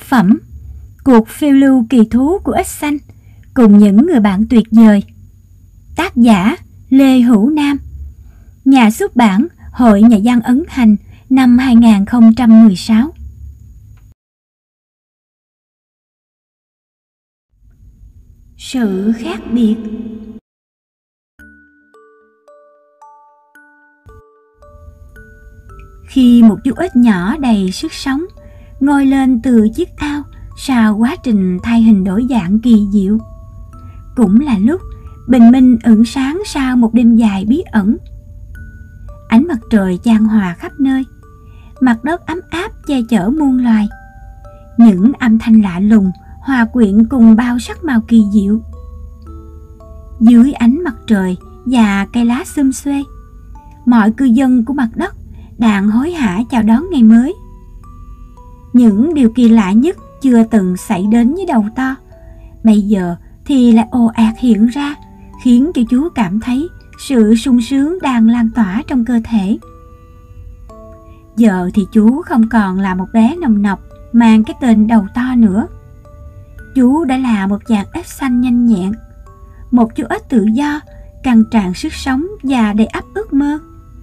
phẩm Cuộc phiêu lưu kỳ thú của ếch xanh cùng những người bạn tuyệt vời. Tác giả Lê Hữu Nam. Nhà xuất bản Hội Nhà văn Ấn Hành, năm 2016. Sự khác biệt. Khi một chú ếch nhỏ đầy sức sống ngoi lên từ chiếc ao sau quá trình thay hình đổi dạng kỳ diệu, cũng là lúc bình minh ửng sáng sau một đêm dài bí ẩn. Ánh mặt trời chan hòa khắp nơi, mặt đất ấm áp che chở muôn loài. Những âm thanh lạ lùng hòa quyện cùng bao sắc màu kỳ diệu. Dưới ánh mặt trời và cây lá xum xuê, mọi cư dân của mặt đất đang hối hả chào đón ngày mới. Những điều kỳ lạ nhất chưa từng xảy đến với đầu to, bây giờ thì lại ồ ạt hiện ra, khiến cho chú cảm thấy sự sung sướng đang lan tỏa trong cơ thể. Giờ thì chú không còn là một bé nồng nọc mang cái tên đầu to nữa. Chú đã là một chàng ếch xanh nhanh nhẹn, một chú ếch tự do, căng tràn sức sống và đầy ắp ước mơ.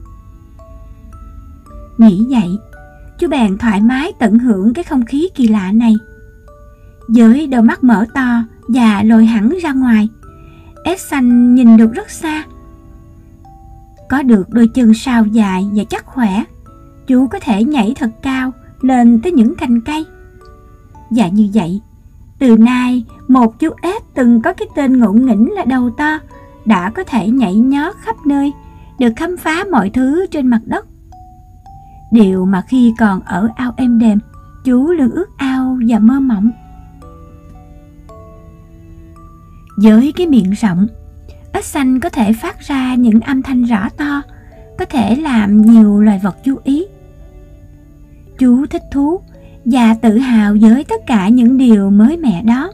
Nghĩ vậy, chú bèn thoải mái tận hưởng cái không khí kỳ lạ này. Với đôi mắt mở to và lồi hẳn ra ngoài, ếch xanh nhìn được rất xa. Có được đôi chân sao dài và chắc khỏe, chú có thể nhảy thật cao lên tới những cành cây. Và như vậy, từ nay một chú ếch từng có cái tên ngộ nghĩnh là đầu to đã có thể nhảy nhót khắp nơi, được khám phá mọi thứ trên mặt đất. Điều mà khi còn ở ao êm đềm, chú luôn ước ao và mơ mộng. Với cái miệng rộng, ếch xanh có thể phát ra những âm thanh rõ to, có thể làm nhiều loài vật chú ý. Chú thích thú và tự hào với tất cả những điều mới mẻ đó.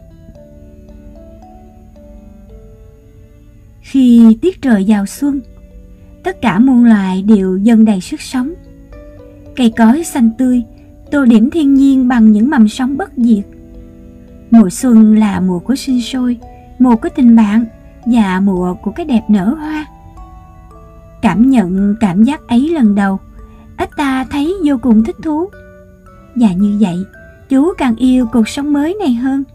Khi tiết trời vào xuân, tất cả muôn loài đều dâng đầy sức sống. Cây cối xanh tươi tô điểm thiên nhiên bằng những mầm sống bất diệt. Mùa xuân là mùa của sinh sôi, mùa của tình bạn và mùa của cái đẹp nở hoa. Cảm nhận cảm giác ấy lần đầu, ếch ta thấy vô cùng thích thú. Và như vậy, chú càng yêu cuộc sống mới này hơn.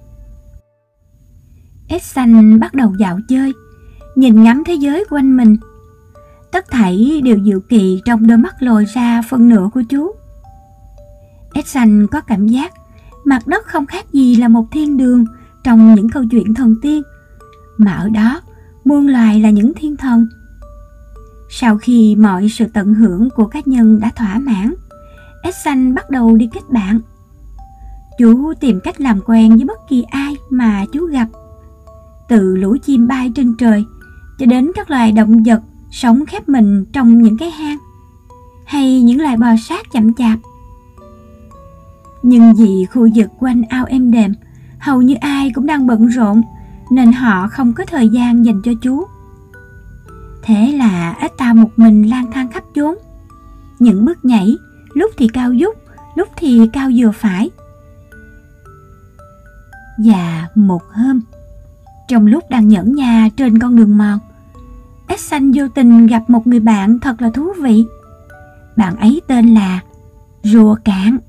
Ếch xanh bắt đầu dạo chơi, nhìn ngắm thế giới quanh mình. Tất thảy đều diệu kỳ trong đôi mắt lồi ra phân nửa của chú. Ếch xanh có cảm giác mặt đất không khác gì là một thiên đường trong những câu chuyện thần tiên, mà ở đó muôn loài là những thiên thần. Sau khi mọi sự tận hưởng của cá nhân đã thỏa mãn, ếch xanh bắt đầu đi kết bạn. Chú tìm cách làm quen với bất kỳ ai mà chú gặp, từ lũ chim bay trên trời cho đến các loài động vật sống khép mình trong những cái hang, hay những loài bò sát chậm chạp. Nhưng vì khu vực quanh ao êm đềm hầu như ai cũng đang bận rộn, nên họ không có thời gian dành cho chú. Thế là ếch ta một mình lang thang khắp chốn. Những bước nhảy lúc thì cao vút, lúc thì cao vừa phải. Và một hôm, trong lúc đang nhẫn nha trên con đường mòn, ếch xanh vô tình gặp một người bạn thật là thú vị. Bạn ấy tên là Rùa Cạn.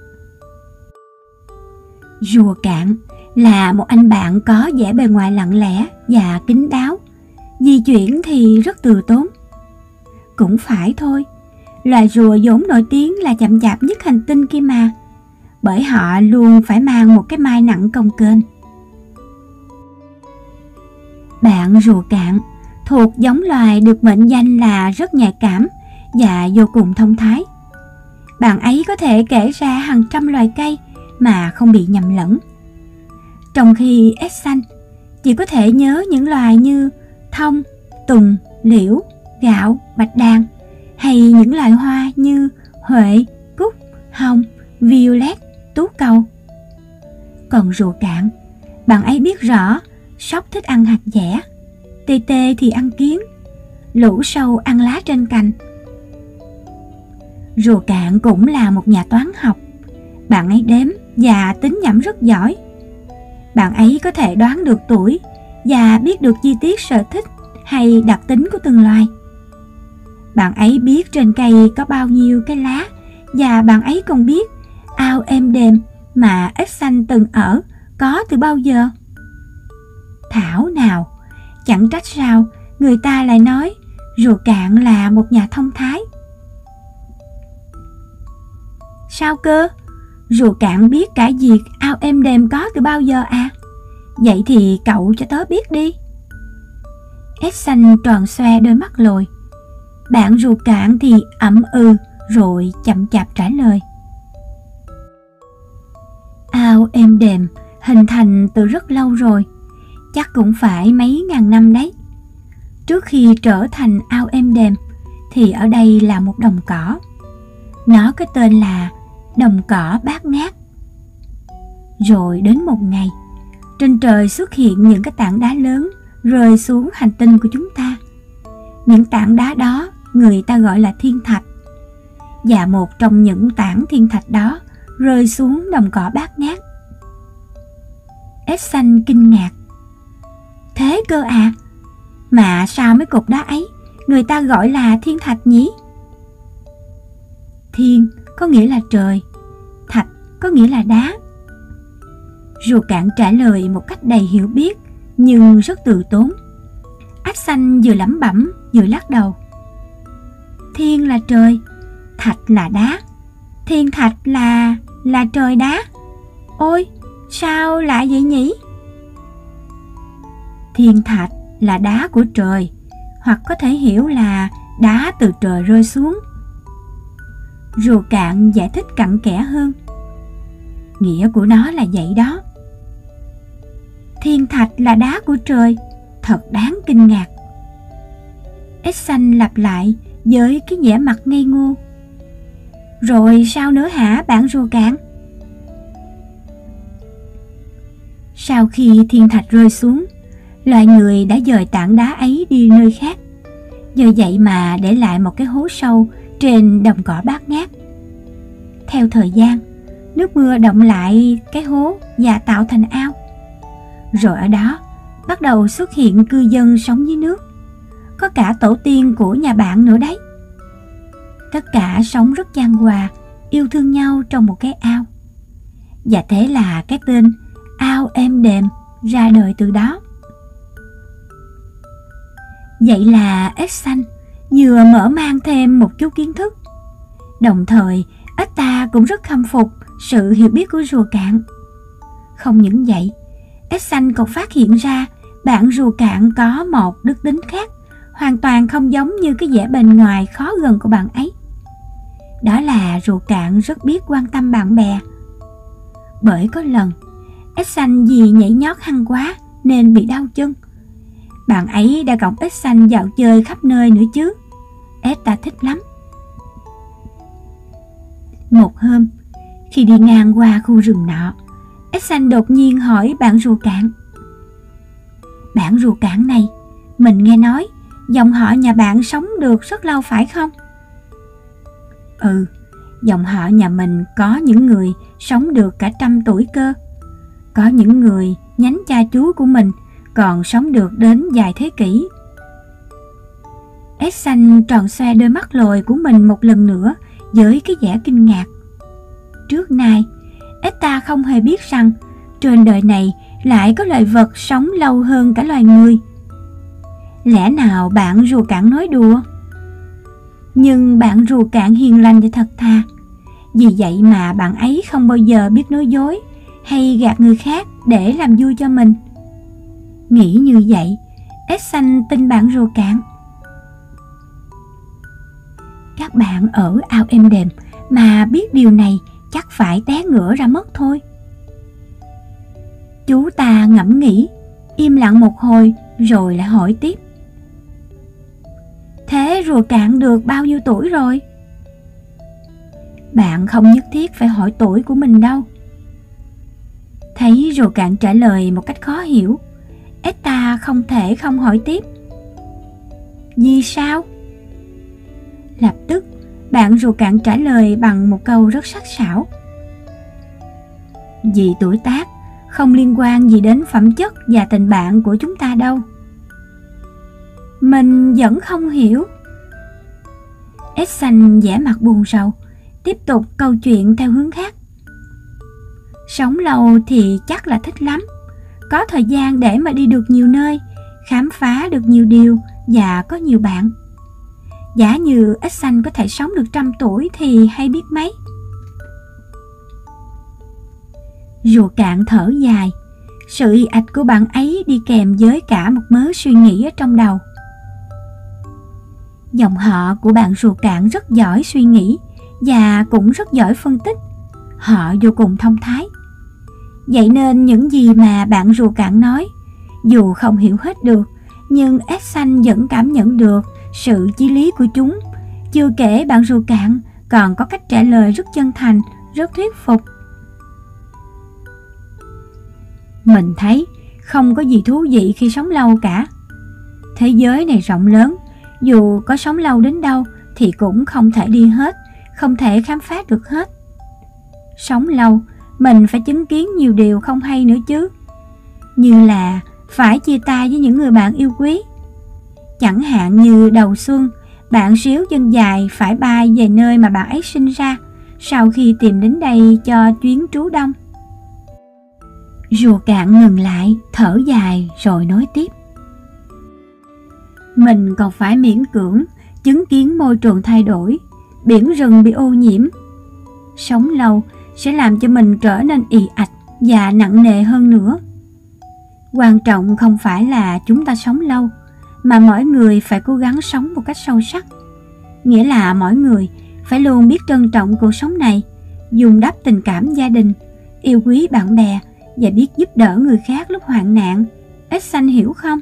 Rùa Cạn là một anh bạn có vẻ bề ngoài lặng lẽ và kín đáo, di chuyển thì rất từ tốn. Cũng phải thôi, loài rùa vốn nổi tiếng là chậm chạp nhất hành tinh kia mà, bởi họ luôn phải mang một cái mai nặng cồng kềnh. Bạn Rùa Cạn thuộc giống loài được mệnh danh là rất nhạy cảm và vô cùng thông thái. Bạn ấy có thể kể ra hàng trăm loài cây mà không bị nhầm lẫn. Trong khi ếch xanh chỉ có thể nhớ những loài như thông, tùng, liễu, gạo, bạch đàn, hay những loài hoa như huệ, cúc, hồng, violet, tú cầu. Còn Rùa Cạn, bạn ấy biết rõ sóc thích ăn hạt dẻ, tê tê thì ăn kiến, lũ sâu ăn lá trên cành. Rùa Cạn cũng là một nhà toán học. Bạn ấy đếm và tính nhẩm rất giỏi. Bạn ấy có thể đoán được tuổi và biết được chi tiết sở thích hay đặc tính của từng loài. Bạn ấy biết trên cây có bao nhiêu cái lá, và bạn ấy còn biết ao êm đềm mà ếch xanh từng ở có từ bao giờ. Thảo nào, chẳng trách sao người ta lại nói rùa cạn là một nhà thông thái. Sao cơ? Rùa cạn biết cả việc ao êm đềm có từ bao giờ à? Vậy thì cậu cho tớ biết đi. Ếch xanh tròn xoe đôi mắt lồi. Bạn rùa cạn thì ậm ừ rồi chậm chạp trả lời. Ao êm đềm hình thành từ rất lâu rồi, chắc cũng phải mấy ngàn năm đấy. Trước khi trở thành ao êm đềm thì ở đây là một đồng cỏ. Nó có tên là đồng cỏ bát ngát. Rồi đến một ngày, trên trời xuất hiện những cái tảng đá lớn rơi xuống hành tinh của chúng ta. Những tảng đá đó người ta gọi là thiên thạch. Và một trong những tảng thiên thạch đó rơi xuống đồng cỏ bát ngát. Ếch xanh kinh ngạc. Thế cơ à? Mà sao mấy cục đá ấy người ta gọi là thiên thạch nhỉ? Thiên có nghĩa là trời, thạch có nghĩa là đá. Rùa cạn trả lời một cách đầy hiểu biết nhưng rất từ tốn. Ếch xanh vừa lẩm bẩm vừa lắc đầu. Thiên là trời, thạch là đá, thiên thạch là trời đá. Ôi, sao lạ vậy nhỉ? Thiên thạch là đá của trời, hoặc có thể hiểu là đá từ trời rơi xuống. Rùa cạn giải thích cặn kẽ hơn. Nghĩa của nó là vậy đó. Thiên thạch là đá của trời, thật đáng kinh ngạc. Ếch xanh lặp lại với cái vẻ mặt ngây ngô. Rồi sao nữa hả bạn rùa cạn? Sau khi thiên thạch rơi xuống, loài người đã dời tảng đá ấy đi nơi khác. Nhờ vậy mà để lại một cái hố sâu trên đồng cỏ bát ngát. Theo thời gian, nước mưa động lại cái hố và tạo thành ao. Rồi ở đó bắt đầu xuất hiện cư dân sống dưới nước. Có cả tổ tiên của nhà bạn nữa đấy. Tất cả sống rất chan hòa, yêu thương nhau trong một cái ao. Và thế là cái tên ao êm đềm ra đời từ đó. Vậy là ếch xanh vừa mở mang thêm một chút kiến thức. Đồng thời, ếch ta cũng rất khâm phục sự hiểu biết của rùa cạn. Không những vậy, ếch xanh còn phát hiện ra bạn rùa cạn có một đức tính khác, hoàn toàn không giống như cái vẻ bề ngoài khó gần của bạn ấy. Đó là rùa cạn rất biết quan tâm bạn bè. Bởi có lần, ếch xanh vì nhảy nhót hăng quá nên bị đau chân. Bạn ấy đã cõng ếch xanh dạo chơi khắp nơi nữa chứ. Ếch ta thích lắm. Một hôm, khi đi ngang qua khu rừng nọ, ếch xanh đột nhiên hỏi bạn rùa cạn. Bạn rùa cạn này, mình nghe nói dòng họ nhà bạn sống được rất lâu phải không? Ừ, dòng họ nhà mình có những người sống được cả 100 tuổi cơ. Có những người nhánh cha chú của mình còn sống được đến vài thế kỷ. Ếch xanh tròn xoe đôi mắt lồi của mình một lần nữa với cái vẻ kinh ngạc. Trước nay, ếch ta không hề biết rằng trên đời này lại có loài vật sống lâu hơn cả loài người. Lẽ nào bạn rùa cạn nói đùa? Nhưng bạn rùa cạn hiền lành và thật thà. Vì vậy mà bạn ấy không bao giờ biết nói dối hay gạt người khác để làm vui cho mình. Nghĩ như vậy, ếch xanh tin bạn rùa cạn. Các bạn ở ao êm đềm mà biết điều này chắc phải té ngửa ra mất thôi. Chú ta ngẫm nghĩ, im lặng một hồi rồi lại hỏi tiếp. Thế rùa cạn được bao nhiêu tuổi rồi? Bạn không nhất thiết phải hỏi tuổi của mình đâu. Thấy rùa cạn trả lời một cách khó hiểu, ếch ta không thể không hỏi tiếp. Vì sao? Lập tức, bạn rùa cạn trả lời bằng một câu rất sắc sảo. Vì tuổi tác không liên quan gì đến phẩm chất và tình bạn của chúng ta đâu. Mình vẫn không hiểu. Edson vẻ mặt buồn rầu, tiếp tục câu chuyện theo hướng khác. Sống lâu thì chắc là thích lắm, có thời gian để mà đi được nhiều nơi, khám phá được nhiều điều và có nhiều bạn. Giả như Edson có thể sống được 100 tuổi thì hay biết mấy. Rùa Cạn thở dài, sự ì ạch của bạn ấy đi kèm với cả một mớ suy nghĩ ở trong đầu. Dòng họ của bạn Rùa Cạn rất giỏi suy nghĩ và cũng rất giỏi phân tích. Họ vô cùng thông thái. Vậy nên những gì mà bạn Rùa Cạn nói, dù không hiểu hết được, nhưng Edson vẫn cảm nhận được sự chí lý của chúng. Chưa kể bạn Rùa Cạn còn có cách trả lời rất chân thành, rất thuyết phục. Mình thấy không có gì thú vị khi sống lâu cả. Thế giới này rộng lớn, dù có sống lâu đến đâu thì cũng không thể đi hết, không thể khám phá được hết. Sống lâu, mình phải chứng kiến nhiều điều không hay nữa chứ. Như là phải chia tay với những người bạn yêu quý. Chẳng hạn như đầu xuân, bạn xíu chân dài phải bay về nơi mà bạn ấy sinh ra, sau khi tìm đến đây cho chuyến trú đông. Rùa Cạn ngừng lại, thở dài rồi nói tiếp. Mình còn phải miễn cưỡng chứng kiến môi trường thay đổi, biển rừng bị ô nhiễm. Sống lâu sẽ làm cho mình trở nên ì ạch và nặng nề hơn nữa. Quan trọng không phải là chúng ta sống lâu, mà mỗi người phải cố gắng sống một cách sâu sắc. Nghĩa là mỗi người phải luôn biết trân trọng cuộc sống này, dùng đắp tình cảm gia đình, yêu quý bạn bè và biết giúp đỡ người khác lúc hoạn nạn. Edson hiểu không?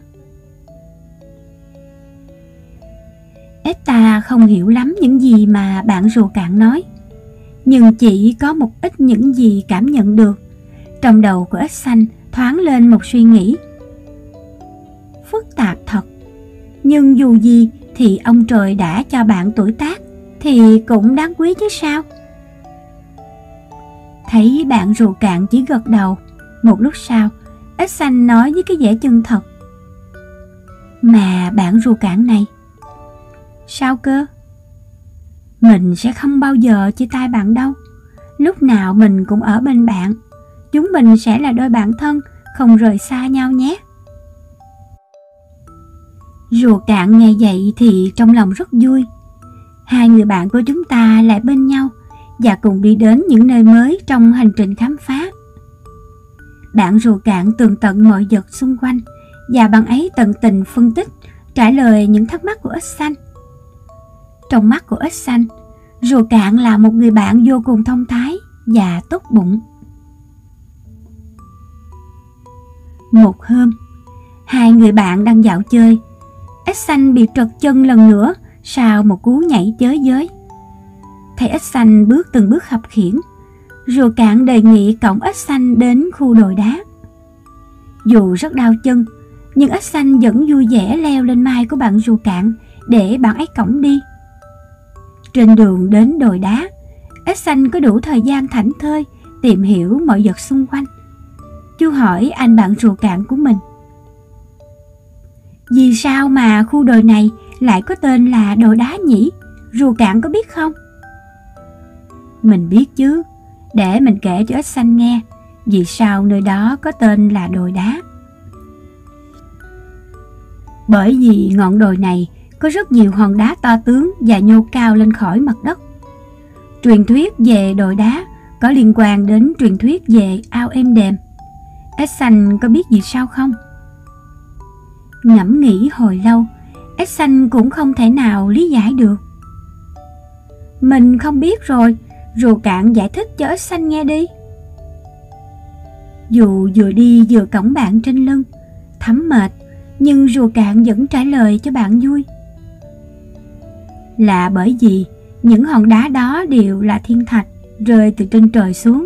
Edta không hiểu lắm những gì mà bạn Rùa Cạn nói, nhưng chỉ có một ít những gì cảm nhận được. Trong đầu của Edson thoáng lên một suy nghĩ. Phức tạp thật, nhưng dù gì thì ông trời đã cho bạn tuổi tác thì cũng đáng quý chứ sao? Thấy bạn Rùa Cạn chỉ gật đầu. Một lúc sau, Edson nói với cái vẻ chân thật. Mà bạn Rùa Cạn này. Sao cơ? Mình sẽ không bao giờ chia tay bạn đâu. Lúc nào mình cũng ở bên bạn. Chúng mình sẽ là đôi bạn thân, không rời xa nhau nhé. Rùa Cạn nghe vậy thì trong lòng rất vui. Hai người bạn của chúng ta lại bên nhau và cùng đi đến những nơi mới trong hành trình khám phá. Bạn Rùa Cạn tường tận mọi vật xung quanh và bạn ấy tận tình phân tích, trả lời những thắc mắc của Edson. Trong mắt của Edson, Rùa Cạn là một người bạn vô cùng thông thái và tốt bụng. Một hôm, hai người bạn đang dạo chơi. Edson bị trật chân lần nữa sau một cú nhảy chới giới. Thấy Edson bước từng bước khập khiễng, Rùa Cạn đề nghị cõng Edson đến khu đồi đá. Dù rất đau chân, nhưng Edson vẫn vui vẻ leo lên vai của bạn Rùa Cạn để bạn ấy cõng đi. Trên đường đến đồi đá, Edson có đủ thời gian thảnh thơi tìm hiểu mọi vật xung quanh. Chú hỏi anh bạn Rùa Cạn của mình. Vì sao mà khu đồi này lại có tên là đồi đá nhỉ? Rùa Cạn có biết không? Mình biết chứ, để mình kể cho Edson nghe vì sao nơi đó có tên là đồi đá. Bởi vì ngọn đồi này có rất nhiều hòn đá to tướng và nhô cao lên khỏi mặt đất. Truyền thuyết về đồi đá có liên quan đến truyền thuyết về ao êm đềm. Edson có biết gì sao không? Ngẫm nghĩ hồi lâu, Edson cũng không thể nào lý giải được. Mình không biết rồi, Rùa Cạn giải thích cho Edson nghe đi. Dù vừa đi vừa cõng bạn trên lưng, thấm mệt, nhưng Rùa Cạn vẫn trả lời cho bạn vui. Là bởi vì những hòn đá đó đều là thiên thạch rơi từ trên trời xuống.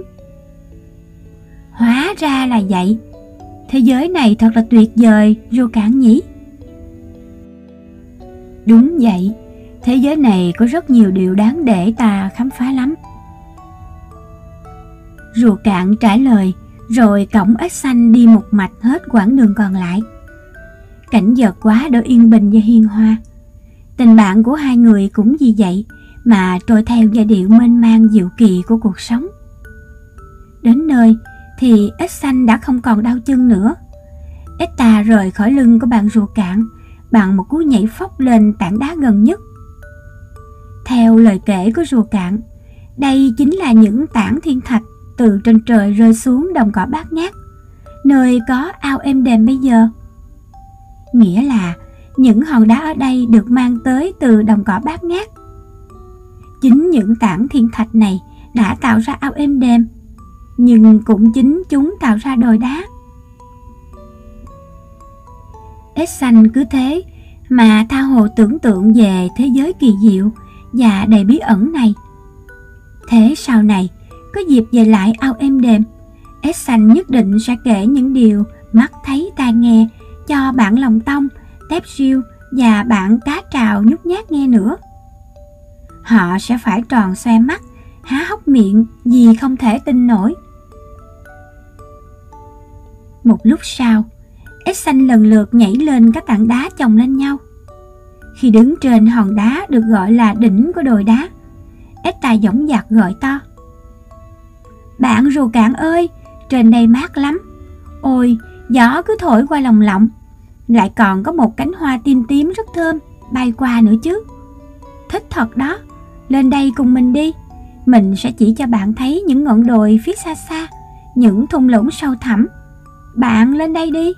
Hóa ra là vậy. Thế giới này thật là tuyệt vời, Rùa Cạn nhỉ? Đúng vậy, thế giới này có rất nhiều điều đáng để ta khám phá lắm. Rùa Cạn trả lời, rồi cõng ếch xanh đi một mạch hết quãng đường còn lại. Cảnh vật quá đỗi yên bình và hiền hòa. Tình bạn của hai người cũng vì vậy mà trôi theo giai điệu mênh mang diệu kỳ của cuộc sống. Đến nơi thì ếch xanh đã không còn đau chân nữa. Ếch ta rời khỏi lưng của bạn Rùa Cạn bằng một cú nhảy phóc lên tảng đá gần nhất. Theo lời kể của Rùa Cạn, đây chính là những tảng thiên thạch từ trên trời rơi xuống đồng cỏ bát ngát, nơi có ao êm đềm bây giờ. Nghĩa là những hòn đá ở đây được mang tới từ đồng cỏ bát ngát. Chính những tảng thiên thạch này đã tạo ra ao êm đềm, nhưng cũng chính chúng tạo ra đồi đá. Ếch xanh cứ thế mà tha hồ tưởng tượng về thế giới kỳ diệu và đầy bí ẩn này. Thế sau này, có dịp về lại ao êm đềm, ếch xanh nhất định sẽ kể những điều mắt thấy tai nghe cho bạn Lòng Tông, Tép Riêu và bạn Cá Trào nhút nhát nghe nữa. Họ sẽ phải tròn xoe mắt, há hốc miệng vì không thể tin nổi. Một lúc sau, ếch xanh lần lượt nhảy lên các tảng đá chồng lên nhau. Khi đứng trên hòn đá được gọi là đỉnh của đồi đá, ếch ta dõng dạc gọi to: "Bạn Rùa Cạn ơi, trên đây mát lắm. Ôi, gió cứ thổi qua lồng lộng, lại còn có một cánh hoa tím tím rất thơm bay qua nữa chứ. Thích thật đó, lên đây cùng mình đi. Mình sẽ chỉ cho bạn thấy những ngọn đồi phía xa xa, những thung lũng sâu thẳm. Bạn lên đây đi."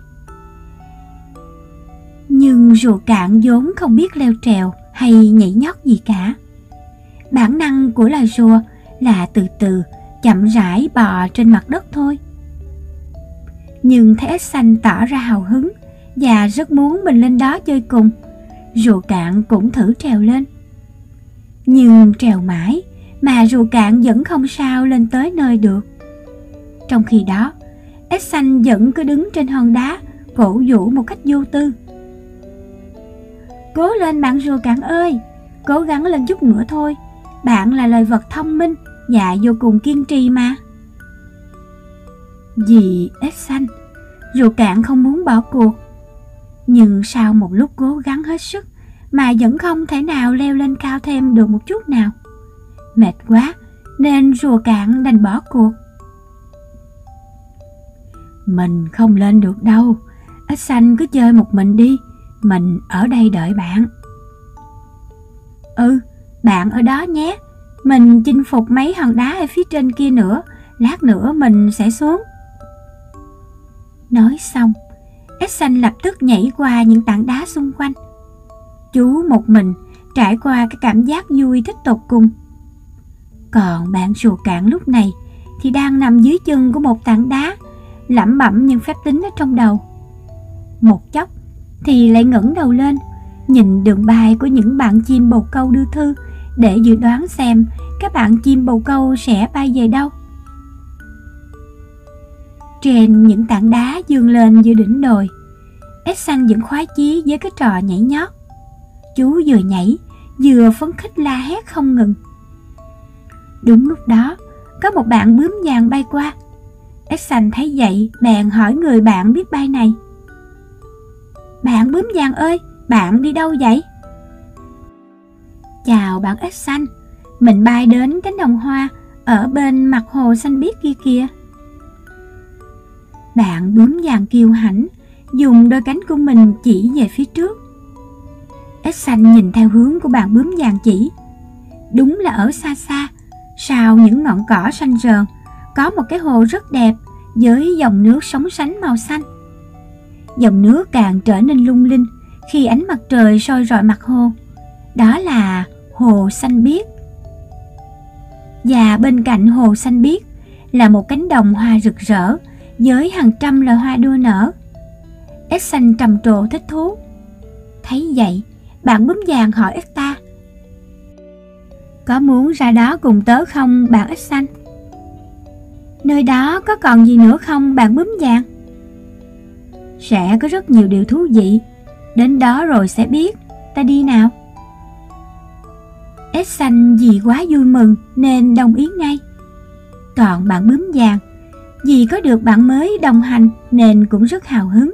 Nhưng Rùa Cạn vốn không biết leo trèo hay nhảy nhót gì cả. Bản năng của loài rùa là từ từ, chậm rãi bò trên mặt đất thôi. Nhưng thấy ếch xanh tỏ ra hào hứng và rất muốn mình lên đó chơi cùng, Rùa Cạn cũng thử trèo lên. Nhưng trèo mãi mà Rùa Cạn vẫn không sao lên tới nơi được. Trong khi đó, ếch xanh vẫn cứ đứng trên hòn đá, cổ vũ một cách vô tư: "Cố lên bạn Rùa Cạn ơi, cố gắng lên chút nữa thôi. Bạn là loài vật thông minh và vô cùng kiên trì mà." Vì ếch xanh, Rùa Cạn không muốn bỏ cuộc. Nhưng sau một lúc cố gắng hết sức mà vẫn không thể nào leo lên cao thêm được một chút nào. Mệt quá nên Rùa Cạn đành bỏ cuộc. "Mình không lên được đâu, ếch xanh cứ chơi một mình đi, mình ở đây đợi bạn." "Ừ, bạn ở đó nhé, mình chinh phục mấy hòn đá ở phía trên kia nữa, lát nữa mình sẽ xuống." Nói xong, ếch xanh lập tức nhảy qua những tảng đá xung quanh. Chú một mình trải qua cái cảm giác vui thích tột cùng. Còn bạn Rùa Cạn lúc này thì đang nằm dưới chân của một tảng đá, lẩm bẩm những phép tính ở trong đầu. Một chốc thì lại ngẩng đầu lên, nhìn đường bay của những bạn chim bồ câu đưa thư để dự đoán xem các bạn chim bồ câu sẽ bay về đâu. Trên những tảng đá vươn lên giữa đỉnh đồi, ếch xanh vẫn khoái chí với cái trò nhảy nhót. Chú vừa nhảy vừa phấn khích la hét không ngừng. Đúng lúc đó, có một bạn bướm vàng bay qua. Ếch xanh thấy vậy bèn hỏi người bạn biết bay này: "Bạn bướm vàng ơi, bạn đi đâu vậy?" "Chào bạn ếch xanh, mình bay đến cánh đồng hoa ở bên mặt hồ xanh biếc kia kìa." Bạn bướm vàng kiêu hãnh dùng đôi cánh của mình chỉ về phía trước. Ếch xanh nhìn theo hướng của bạn bướm vàng chỉ. Đúng là ở xa xa, sau những ngọn cỏ xanh rờn, có một cái hồ rất đẹp với dòng nước sóng sánh màu xanh. Dòng nước càng trở nên lung linh khi ánh mặt trời soi rọi mặt hồ. Đó là hồ xanh biếc. Và bên cạnh hồ xanh biếc là một cánh đồng hoa rực rỡ với hàng trăm loài hoa đua nở. Ếch xanh trầm trồ thích thú. Thấy vậy, bạn bướm vàng hỏi ếch ta: "Có muốn ra đó cùng tớ không bạn ếch xanh?" "Nơi đó có còn gì nữa không bạn bướm vàng?" "Sẽ có rất nhiều điều thú vị, đến đó rồi sẽ biết, ta đi nào." Ếch xanh vì quá vui mừng nên đồng ý ngay. toàn bạn bướm vàng. Vì có được bạn mới đồng hành nên cũng rất hào hứng.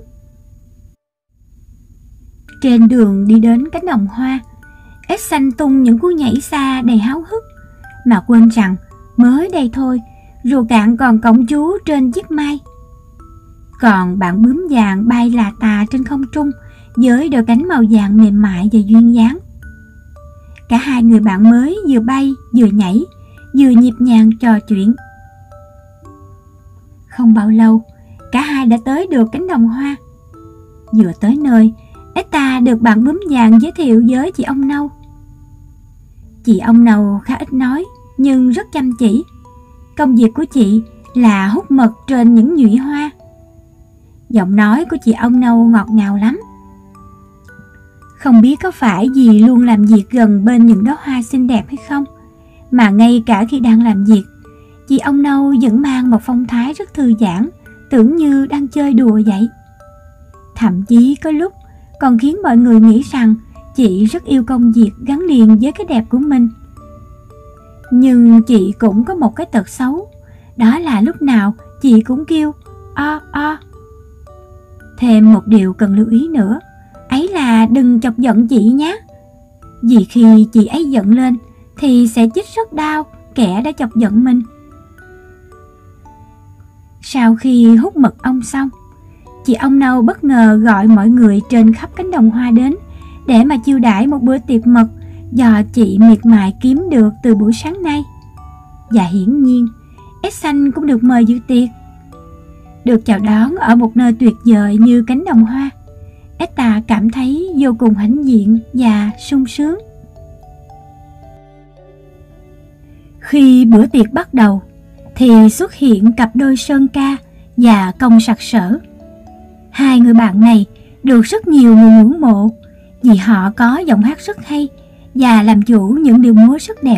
Trên đường đi đến cánh đồng hoa, ếch xanh tung những cú nhảy xa đầy háo hức, mà quên rằng mới đây thôi, rùa cạn còn cõng chú trên chiếc mai. Còn bạn bướm vàng bay là tà trên không trung với đôi cánh màu vàng mềm mại và duyên dáng. Cả hai người bạn mới vừa bay vừa nhảy, vừa nhịp nhàng trò chuyện. Không bao lâu, cả hai đã tới được cánh đồng hoa. Vừa tới nơi, ếch ta được bạn bướm vàng giới thiệu với chị ong nâu. Chị ong nâu khá ít nói nhưng rất chăm chỉ. Công việc của chị là hút mật trên những nhụy hoa. Giọng nói của chị ong nâu ngọt ngào lắm. Không biết có phải vì luôn làm việc gần bên những đóa hoa xinh đẹp hay không, mà ngay cả khi đang làm việc, chị ong nâu vẫn mang một phong thái rất thư giãn, tưởng như đang chơi đùa vậy. Thậm chí có lúc còn khiến mọi người nghĩ rằng chị rất yêu công việc gắn liền với cái đẹp của mình. Nhưng chị cũng có một cái tật xấu, đó là lúc nào chị cũng kêu o o. Thêm một điều cần lưu ý nữa, ấy là đừng chọc giận chị nhé. Vì khi chị ấy giận lên thì sẽ chích rất đau kẻ đã chọc giận mình. Sau khi hút mật ong xong, chị ong nâu bất ngờ gọi mọi người trên khắp cánh đồng hoa đến để mà chiêu đãi một bữa tiệc mật do chị miệt mài kiếm được từ buổi sáng nay. Và hiển nhiên, ếch xanh cũng được mời dự tiệc. Được chào đón ở một nơi tuyệt vời như cánh đồng hoa, ếch ta cảm thấy vô cùng hãnh diện và sung sướng. Khi bữa tiệc bắt đầu thì xuất hiện cặp đôi Sơn Ca và Công Sặc Sỡ. Hai người bạn này được rất nhiều người ngưỡng mộ vì họ có giọng hát rất hay và làm chủ những điệu múa rất đẹp.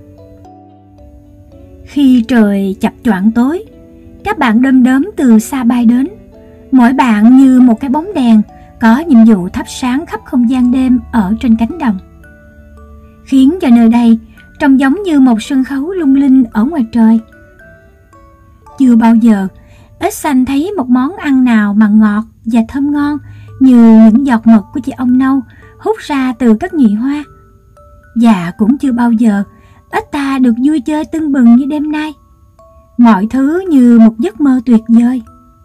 Khi trời chập choạng tối, các bạn đom đóm từ xa bay đến, mỗi bạn như một cái bóng đèn có nhiệm vụ thắp sáng khắp không gian đêm ở trên cánh đồng, khiến cho nơi đây trông giống như một sân khấu lung linh ở ngoài trời. Chưa bao giờ ếch xanh thấy một món ăn nào mà ngọt và thơm ngon như những giọt mật của chị ong nâu hút ra từ các nhụy hoa. Và cũng chưa bao giờ ếch ta được vui chơi tưng bừng như đêm nay. Mọi thứ như một giấc mơ tuyệt vời.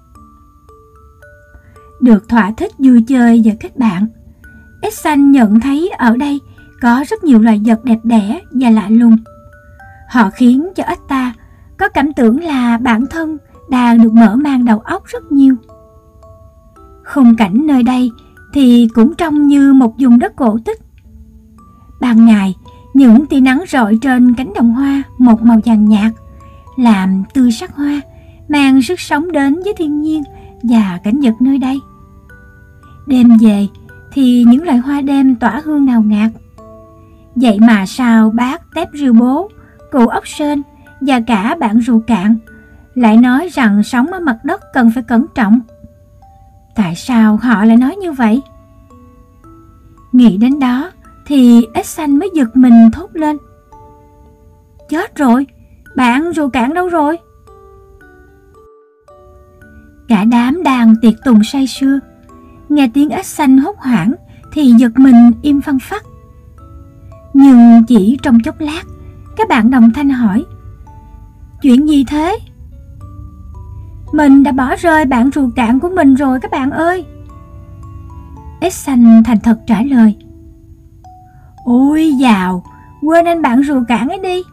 Được thỏa thích vui chơi và kết bạn, ếch xanh nhận thấy ở đây có rất nhiều loài vật đẹp đẽ và lạ lùng. Họ khiến cho ếch ta có cảm tưởng là bản thân đang được mở mang đầu óc rất nhiều. Khung cảnh nơi đây thì cũng trông như một vùng đất cổ tích. Ban ngày, những tia nắng rọi trên cánh đồng hoa một màu vàng nhạt, làm tươi sắc hoa, mang sức sống đến với thiên nhiên và cảnh vật nơi đây. Đêm về thì những loài hoa đêm tỏa hương ngào ngạt. Vậy mà sao bác tép riêu bố, cụ ốc sên và cả bạn rùa cạn lại nói rằng sống ở mặt đất cần phải cẩn trọng? Tại sao họ lại nói như vậy? Nghĩ đến đó thì ếch xanh mới giật mình thốt lên. Chết rồi, bạn rùa cạn đâu rồi? Cả đám đang tiệc tùng say sưa, nghe tiếng ếch xanh hốt hoảng thì giật mình im phăng phắc. Nhưng chỉ trong chốc lát, các bạn đồng thanh hỏi: Chuyện gì thế? Mình đã bỏ rơi bạn rùa cạn của mình rồi các bạn ơi. Ếch xanh thành thật trả lời: Ôi dào, quên anh bạn rùa cạn ấy đi.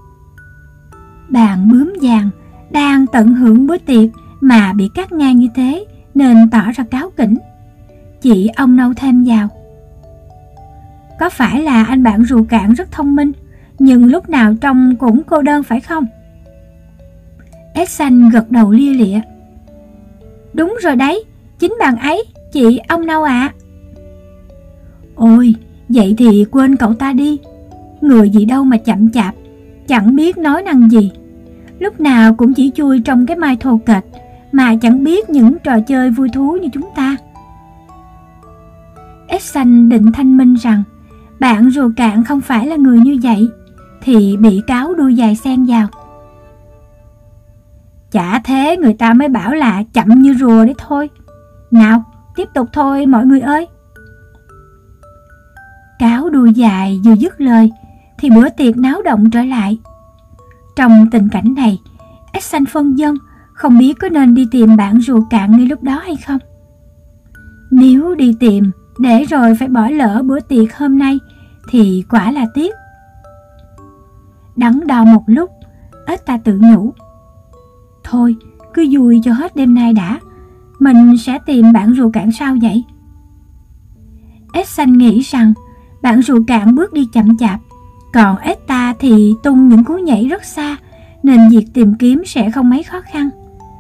Bạn bướm vàng đang tận hưởng bữa tiệc mà bị cắt ngang như thế nên tỏ ra cáu kỉnh. Chị ong nâu thêm vào: Có phải là anh bạn rùa cạn rất thông minh, nhưng lúc nào trông cũng cô đơn phải không? Ếch xanh gật đầu lia lịa: Đúng rồi đấy, chính bạn ấy, chị ong nâu ạ. Ôi, vậy thì quên cậu ta đi. Người gì đâu mà chậm chạp, chẳng biết nói năng gì. Lúc nào cũng chỉ chui trong cái mai thô kệch mà chẳng biết những trò chơi vui thú như chúng ta. Ếch xanh định thanh minh rằng bạn rùa cạn không phải là người như vậy, thì bị cáo đuôi dài xen vào: Chả thế người ta mới bảo là chậm như rùa đấy thôi. Nào, tiếp tục thôi mọi người ơi. Cáo đuôi dài vừa dứt lời thì bữa tiệc náo động trở lại. Trong tình cảnh này, Ếch-xanh phân vân không biết có nên đi tìm bạn rùa cạn ngay lúc đó hay không. Nếu đi tìm để rồi phải bỏ lỡ bữa tiệc hôm nay thì quả là tiếc. Đắn đo một lúc, ếch ta tự nhủ: thôi cứ vui cho hết đêm nay đã, mình sẽ tìm bạn rùa cạn sau vậy. Ếch-xanh nghĩ rằng bạn rùa cạn bước đi chậm chạp, còn ếch ta thì tung những cú nhảy rất xa, nên việc tìm kiếm sẽ không mấy khó khăn.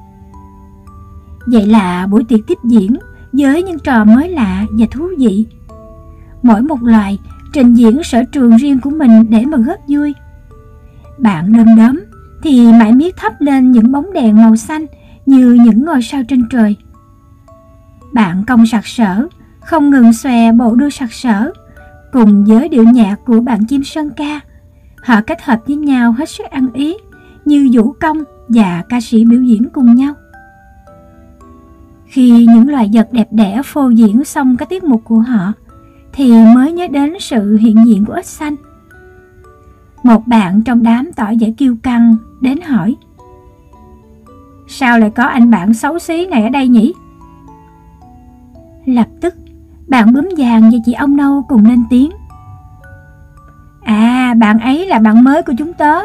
Vậy là buổi tiệc tiếp diễn với những trò mới lạ và thú vị. Mỗi một loài trình diễn sở trường riêng của mình để mà góp vui. Bạn đom đóm thì mải miết thắp lên những bóng đèn màu xanh như những ngôi sao trên trời. Bạn cong sặc sỡ không ngừng xòe bộ đuôi sặc sỡ, cùng với điệu nhạc của bạn chim sơn ca. Họ kết hợp với nhau hết sức ăn ý, như vũ công và ca sĩ biểu diễn cùng nhau. Khi những loài vật đẹp đẽ phô diễn xong các tiết mục của họ thì mới nhớ đến sự hiện diện của ếch xanh. Một bạn trong đám tỏ vẻ kiêu căng đến hỏi: sao lại có anh bạn xấu xí này ở đây nhỉ? Lập tức bạn bướm vàng và chị ong nâu cùng lên tiếng: à, bạn ấy là bạn mới của chúng tớ.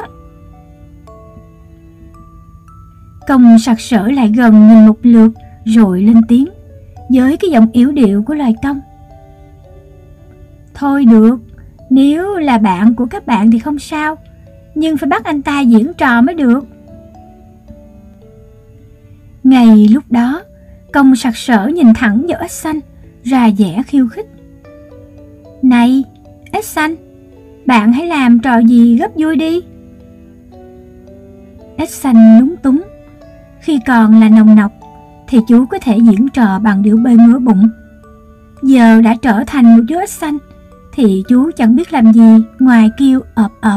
Công sặc sỡ lại gần nhìn một lượt rồi lên tiếng với cái giọng yếu điệu của loài công: thôi được, nếu là bạn của các bạn thì không sao, nhưng phải bắt anh ta diễn trò mới được. Ngay lúc đó, công sặc sỡ nhìn thẳng vào ếch xanh, ra vẻ khiêu khích: này, ếch xanh, bạn hãy làm trò gì góp vui đi. Ếch xanh lúng túng. Khi còn là nòng nọc thì chú có thể diễn trò bằng điệu bơi ngửa bụng. Giờ đã trở thành một chú ếch xanh thì chú chẳng biết làm gì ngoài kêu ợp ợp.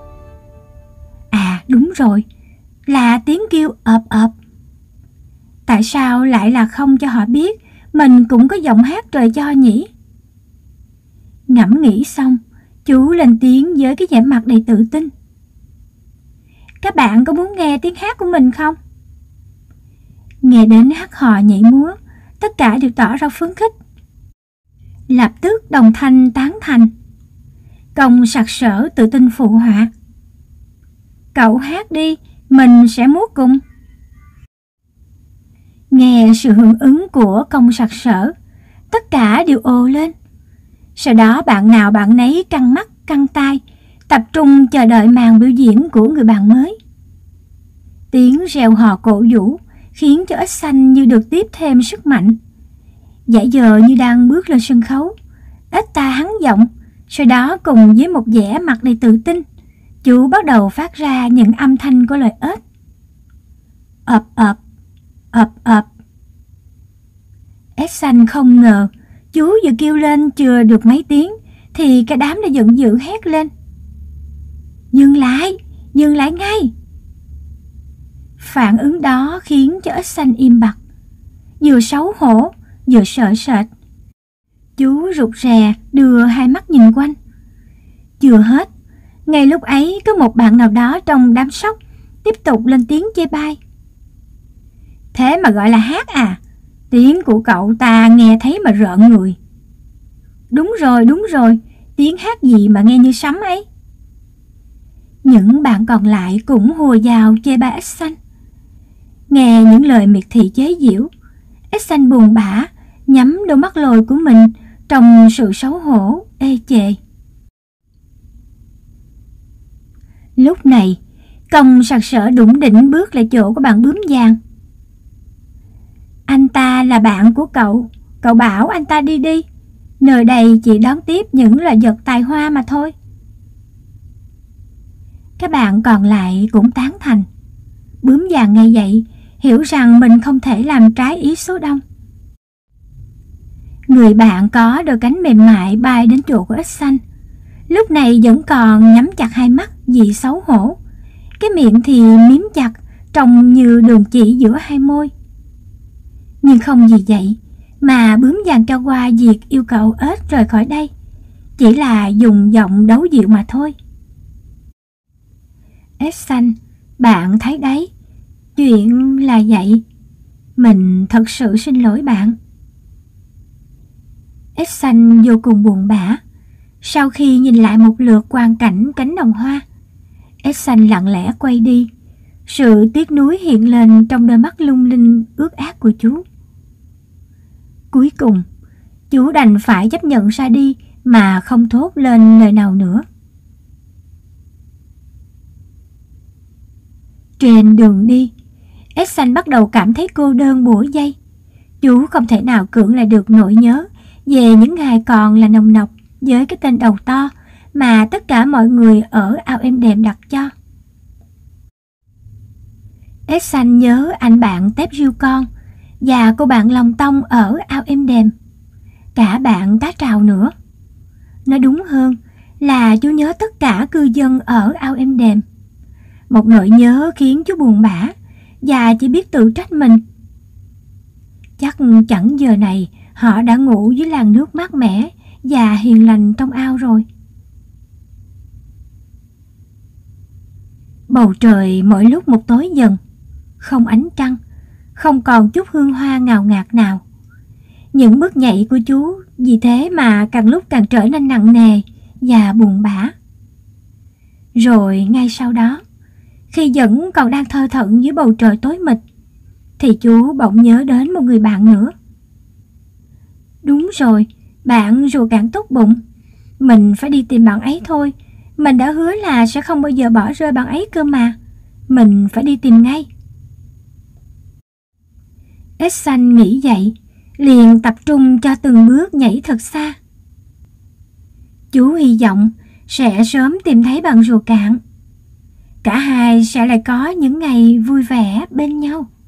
À đúng rồi, là tiếng kêu ợp ợp. Tại sao lại là không cho họ biết mình cũng có giọng hát trời cho nhỉ? Ngẫm nghĩ xong, chú lên tiếng với cái vẻ mặt đầy tự tin: các bạn có muốn nghe tiếng hát của mình không? Nghe đến hát hò nhảy múa, tất cả đều tỏ ra phấn khích. Lập tức đồng thanh tán thành. Công sặc sỡ tự tin phụ họa: cậu hát đi, mình sẽ múa cùng. Nghe sự hưởng ứng của công sặc sỡ, tất cả đều ồ lên. Sau đó bạn nào bạn nấy căng mắt căng tai, tập trung chờ đợi màn biểu diễn của người bạn mới. Tiếng reo hò cổ vũ khiến cho ếch xanh như được tiếp thêm sức mạnh. Giả giờ như đang bước lên sân khấu, ếch ta hắn giọng, sau đó cùng với một vẻ mặt đầy tự tin, chú bắt đầu phát ra những âm thanh của loài ếch: ợp ợp, ợp ợp. Ếch xanh không ngờ chú vừa kêu lên chưa được mấy tiếng thì cả đám đã giận dữ hét lên: dừng lại ngay. Phản ứng đó khiến cho ếch xanh im bặt, vừa xấu hổ vừa sợ sệt. Chú rụt rè đưa hai mắt nhìn quanh. Chưa hết, ngay lúc ấy có một bạn nào đó trong đám sóc tiếp tục lên tiếng chê bai: thế mà gọi là hát à? Tiếng của cậu ta nghe thấy mà rợn người. Đúng rồi, tiếng hát gì mà nghe như sấm ấy. Những bạn còn lại cũng hùa vào chê bai ếch xanh. Nghe những lời miệt thị chế giễu, ếch xanh buồn bã nhắm đôi mắt lồi của mình trong sự xấu hổ ê chề. Lúc này, công sặc sỡ đủng đỉnh bước lại chỗ của bạn bướm vàng. Anh ta là bạn của cậu bảo anh ta đi đi. Nơi đây chỉ đón tiếp những loài vật tài hoa mà thôi. Các bạn còn lại cũng tán thành. Bướm vàng nghe vậy, hiểu rằng mình không thể làm trái ý số đông. Người bạn có đôi cánh mềm mại bay đến chỗ của ếch xanh. Lúc này vẫn còn nhắm chặt hai mắt vì xấu hổ. Cái miệng thì miếm chặt, trông như đường chỉ giữa hai môi. Nhưng không gì vậy mà bướm vàng cho qua việc yêu cầu ếch rời khỏi đây, chỉ là dùng giọng đấu dịu mà thôi. Ếch xanh, bạn thấy đấy, chuyện là vậy. Mình thật sự xin lỗi bạn. Ếch xanh vô cùng buồn bã. Sau khi nhìn lại một lượt quang cảnh cánh đồng hoa, ếch xanh lặng lẽ quay đi. Sự tiếc nuối hiện lên trong đôi mắt lung linh ướt át của chú. Cuối cùng, chú đành phải chấp nhận ra đi mà không thốt lên lời nào nữa. Trên đường đi, ếch xanh bắt đầu cảm thấy cô đơn bủa vây. Chú không thể nào cưỡng lại được nỗi nhớ về những ngày còn là nồng nọc với cái tên đầu to mà tất cả mọi người ở ao êm đềm đặt cho. Ếch xanh nhớ anh bạn tép riêu con và cô bạn lòng tông ở ao êm đềm, cả bạn tá trào nữa. Nói đúng hơn là chú nhớ tất cả cư dân ở ao êm đềm. Một nỗi nhớ khiến chú buồn bã và chỉ biết tự trách mình. Chắc chẳng giờ này họ đã ngủ dưới làn nước mát mẻ và hiền lành trong ao rồi. Bầu trời mỗi lúc một tối dần, không ánh trăng, không còn chút hương hoa ngào ngạt nào. Những bước nhảy của chú vì thế mà càng lúc càng trở nên nặng nề và buồn bã. Rồi ngay sau đó, khi vẫn còn đang thơ thẩn dưới bầu trời tối mịt, thì chú bỗng nhớ đến một người bạn nữa. Đúng rồi, bạn rùa cạn tốt bụng. Mình phải đi tìm bạn ấy thôi. Mình đã hứa là sẽ không bao giờ bỏ rơi bạn ấy cơ mà. Mình phải đi tìm ngay. Ếch xanh nghĩ vậy, liền tập trung cho từng bước nhảy thật xa. Chú hy vọng sẽ sớm tìm thấy bạn rùa cạn. Cả hai sẽ lại có những ngày vui vẻ bên nhau.